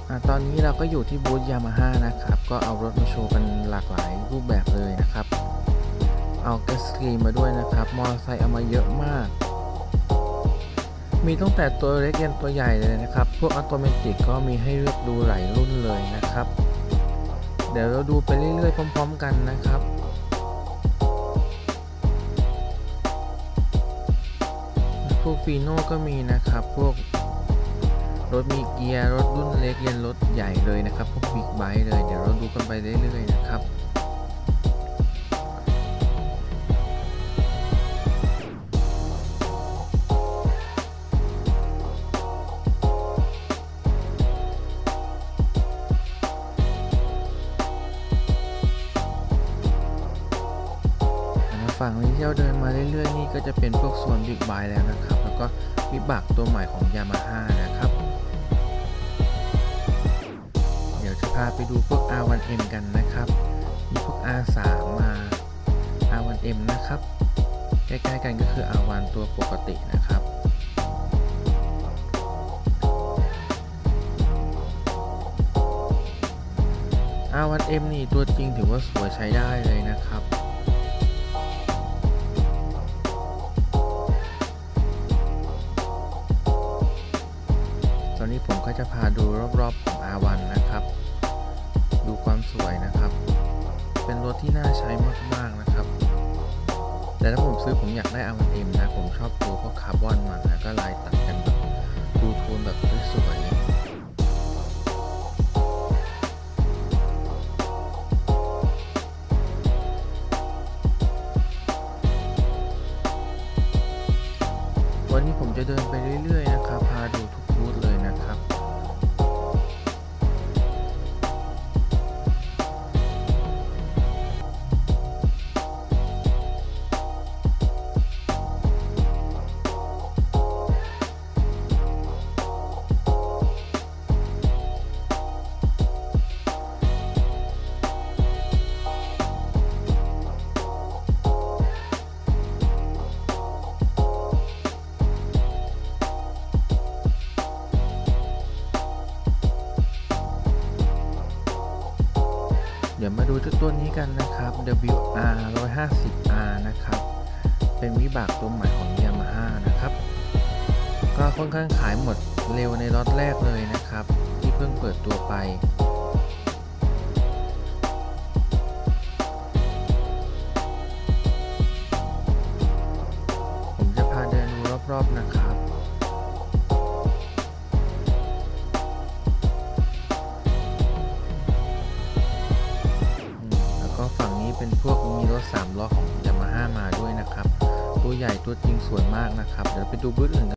ตอนนี้เราก็อยู่ที่บูธยามาฮ่านะครับก็เอารถมาโชว์กันหลากหลายรูปแบบเลยนะครับเอาเกสกีมาด้วยนะครับมอเตอร์ไซค์เอามาเยอะมากมีตั้งแต่ตัวเล็กยันตัวใหญ่เลยนะครับพวกอัตโนมัติก็มีให้เลือกดูหลายรุ่นเลยนะครับเดี๋ยวเราดูไปเรื่อยๆพร้อมๆกันนะครับพวกฟีโน่ก็มีนะครับพวกรถมีเกียร์รถรุ่นเล็กยันรถใหญ่เลยนะครับพวกบิ๊กไบค์เลยเดี๋ยวเราดูกันไปเรื่อยๆนะครับฝั่งนี้ที่เราเดินมาเรื่อยๆนี่ก็จะเป็นพวกโซนบิ๊กไบค์แล้วนะครับแล้วก็วิบากตัวใหม่ของยามาฮ่านะครับเดี๋ยวจะพาไปดูพวก R1M กันนะครับมีพวก R3 มา R1M นะครับใกล้ๆกันก็คือ R1 ตัวปกตินะครับR1M นี่ตัวจริงถือว่าสวยใช้ได้เลยนะครับตอนนี้ผมก็จะพาดูรอบๆของ R1 นะครับดูความสวยนะครับเป็นรถที่น่าใช้มากๆนะครับแต่ถ้าผมซื้อผมอยากได้ R1M นะผมชอบตัวพวกคาร์บอนมันนะก็ลายตัดกันแบบดูโทนแบบสวยๆวันนี้ผมจะเดินไปเรื่อยๆนะครับพาดูทุกบูธเลยนะครับเดี๋ยวมาดูเจ้าตัวนี้กันนะครับ WR150R นะครับเป็นวิบากตัวใหม่ของ Yamaha นะครับก็ค่อนข้างขายหมดเร็วในล็อตแรกเลยนะครับที่เพิ่งเปิดตัวไปผมจะพาเดินดูรอบๆนะครับฝั่งนี้เป็นพวกมีรถ3ล้อของ Yamaha มาด้วยนะครับตัวใหญ่ตัวจริงสวยมากนะครับเดี๋ยวไปดูบูธอื่น